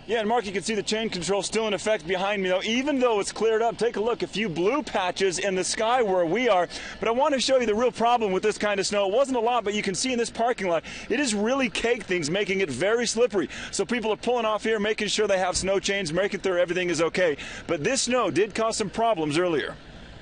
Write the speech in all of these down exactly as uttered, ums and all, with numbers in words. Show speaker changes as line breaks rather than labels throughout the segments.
Yeah, and Mark, you can see the chain control still in effect behind me, though, even though it's cleared up. Take a look, a few blue patches in the sky where we are. But I want to show you the real problem with this kind of snow. It wasn't a lot, but you can see in this parking lot, it has really caked things, making it very slippery. So people are pulling off here, making sure they have snow chains, making sure everything is okay. But this snow did cause some problems earlier.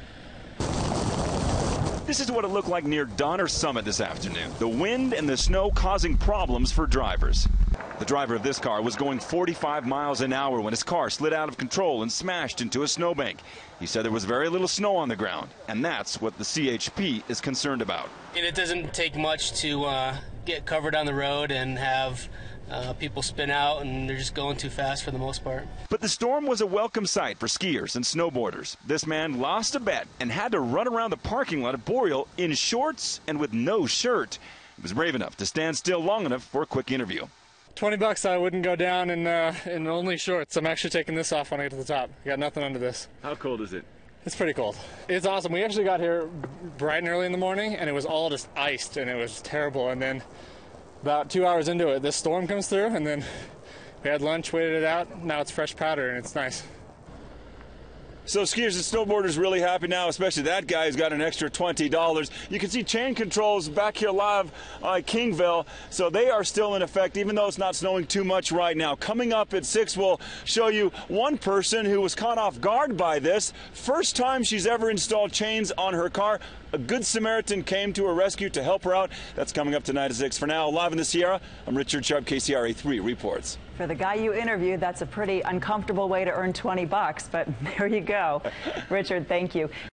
This is what it looked like near Donner Summit this afternoon. The wind and the snow causing problems for drivers. The driver of this car was going forty-five miles an hour when his car slid out of control and smashed into a snowbank. He said there was very little snow on the ground, and that's what the C H P is concerned about.
And it doesn't take much to uh, get covered on the road and have uh, people spin out, and they're just going too fast for the most part.
But the storm was a welcome sight for skiers and snowboarders. This man lost a bet and had to run around the parking lot at Boreal in shorts and with no shirt. He was brave enough to stand still long enough for a quick interview.
twenty bucks, I wouldn't go down in uh, in only shorts. I'm actually taking this off when I get to the top. I got nothing under this.
How cold is it?
It's pretty cold. It's awesome. We actually got here bright and early in the morning, and it was all just iced, and it was terrible. And then about two hours into it, this storm comes through, and then we had lunch, waited it out. Now it's fresh powder, and it's nice.
So skiers and snowboarders really happy now, especially that guy who's got an extra twenty dollars. You can see chain controls back here live at Kingville, so they are still in effect, even though it's not snowing too much right now. Coming up at six, we'll show you one person who was caught off guard by this. First time she's ever installed chains on her car. A good Samaritan came to her rescue to help her out. That's coming up tonight at six. For now, live in the Sierra, I'm Richard Sharp, K C R A three reports.
For the guy you interviewed, that's a pretty uncomfortable way to earn twenty bucks, but there you go. Richard, thank you.